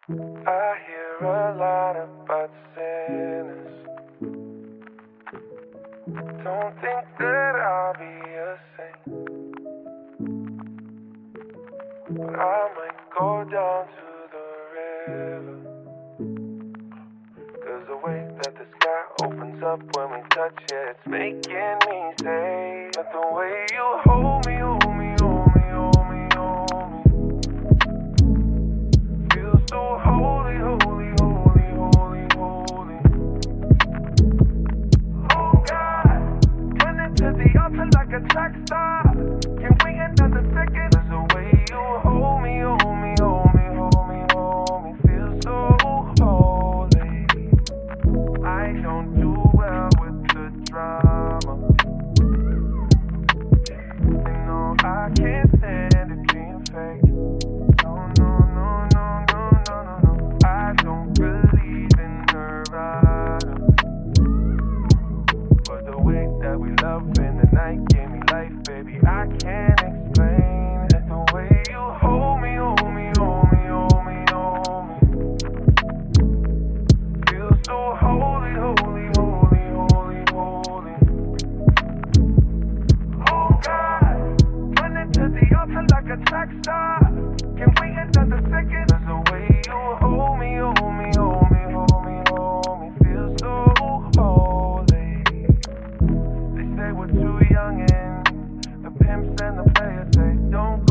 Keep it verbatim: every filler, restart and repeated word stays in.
I hear a lot about sinners. Don't think that I'll be a saint, but I might go down to the river. Cause the way that the sky opens up when we touch it, it's making me say that the way you hold me, hold me, hold me, hold me, hold me, feels so holy, holy, holy, holy, holy. Oh God, turn it to the altar like a track star. Can we another second? Cause the way you hold me, hold me, hold me, hold me, hold me, feels so holy. I don't do well with the drama. You know I can't stand it being fake. No, no, no, no, no, no, no, no. I don't believe in Nirvana, but the way that we love in the night gave me life, baby. I can't explain it. The way you hold me, hold me, hold me, hold me, hold me, feels so holy, holy, holy, holy, holy. Oh God, turn it to the altar like a track star. Can we another second? Cause the way you hold me, hold me, hold me, hold me, hold me, feels so holy. They say we're too young and the pimps and the players say don't